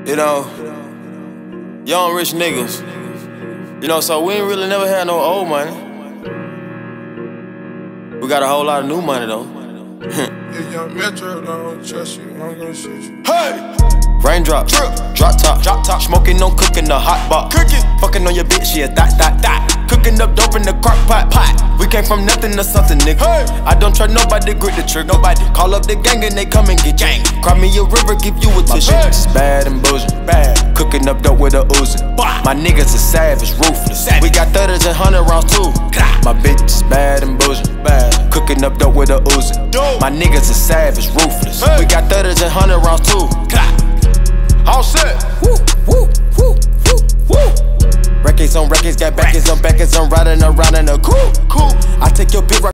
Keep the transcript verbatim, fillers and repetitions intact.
You know, young rich niggas. You know, so we ain't really never had no old money. We got a whole lot of new money though. If young Metro don't trust you, I'm gonna shoot you. Hey! Raindrop, drip, drop top, drop top. Smoking on cooking the hot pot. Cooking, fucking on your bitch, yeah, that, that, that. Cooking up dope in the crock pot, pot. We came from nothing to something, nigga. Hey. I don't trust nobody, grip the trick. Nobody call up the gang and they come and get gang. Cry me a river, give you a tissue. My bitch is bad and boujee, bad. Cooking up dope with a Uzi. My niggas are savage, ruthless. Savage. We got thudders and hundred rounds too. My bitch is bad and boujee, bad. Cooking up dope with a Uzi. My niggas are savage, ruthless. Hey. We got thudders and hundred rounds too. All set. Woo, woo, woo, woo, woo. Records on records, got backers on backers. I'm riding around in a coupe. Cool. I take your bitch.